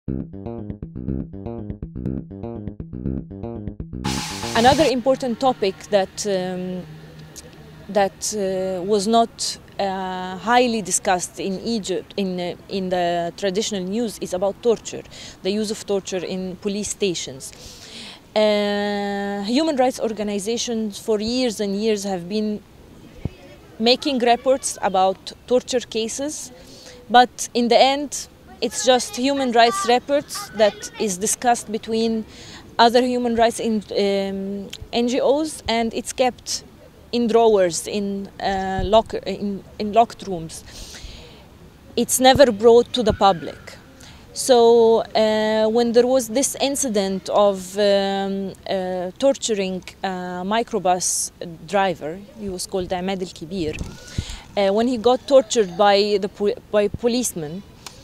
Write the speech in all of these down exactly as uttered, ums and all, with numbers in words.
Another important topic that um, that uh, was not uh, highly discussed in Egypt in uh, in the traditional news is about torture, the use of torture in police stations. Uh, human rights organizations for years and years have been making reports about torture cases, but in the end it's just human rights reports that is discussed between other human rights in, um, N G Os, and it's kept in drawers, in, uh, lock, in, in locked rooms. It's never brought to the public. So uh, when there was this incident of um, uh, torturing a microbus driver, he was called Ahmed El-Kibir, uh, when he got tortured by the po by policemen,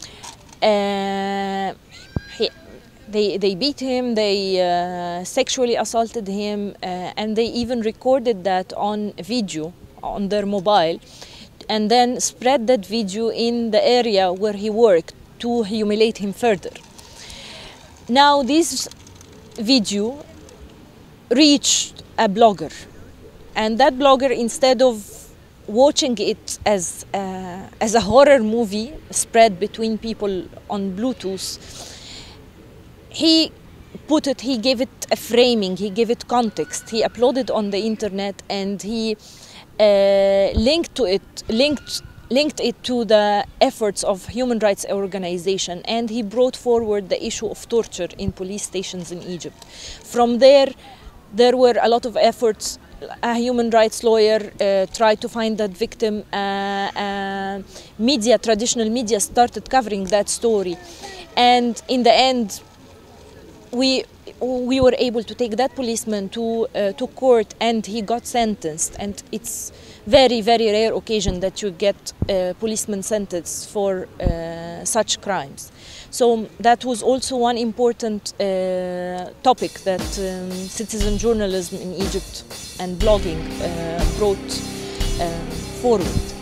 uh, he, they, they beat him, they uh, sexually assaulted him, uh, and they even recorded that on video on their mobile, and then spread that video in the area where he worked to humiliate him further. Now this video reached a blogger, and that blogger, instead of watching it as uh, as a horror movie spread between people on Bluetooth, he put it, he gave it a framing, he gave it context, he uploaded on the internet, and he uh, linked to it, linked linked it to the efforts of human rights organization, and he brought forward the issue of torture in police stations in Egypt. From there, there were a lot of efforts. A human rights lawyer uh, tried to find that victim. Uh, uh, media, traditional media started covering that story. And in the end, we we were able to take that policeman to uh, to court, and he got sentenced. And it's very, very rare occasion that you get a policeman sentenced for uh, such crimes. So that was also one important uh, topic that um, citizen journalism in Egypt and blogging uh, brought uh, forward.